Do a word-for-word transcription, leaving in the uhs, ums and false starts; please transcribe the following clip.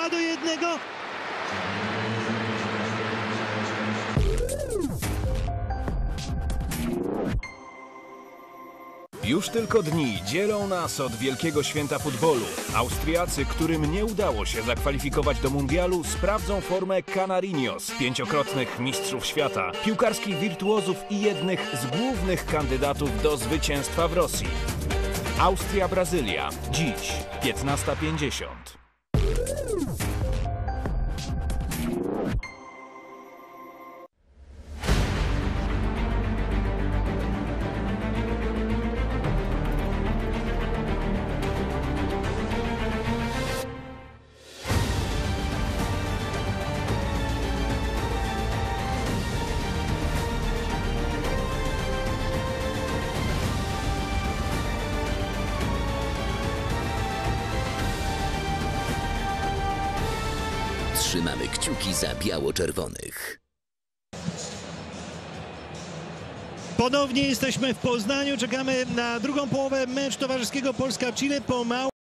dwa do jednego. Już tylko dni dzielą nas od wielkiego święta futbolu. Austriacy, którym nie udało się zakwalifikować do mundialu, sprawdzą formę Canarinos, pięciokrotnych mistrzów świata, piłkarskich wirtuozów i jednych z głównych kandydatów do zwycięstwa w Rosji. Austria-Brazylia. Dziś, piętnasta pięćdziesiąt. Trzymamy kciuki za biało-czerwonych. Ponownie jesteśmy w Poznaniu. Czekamy na drugą połowę meczu towarzyskiego Polska-Chile po małym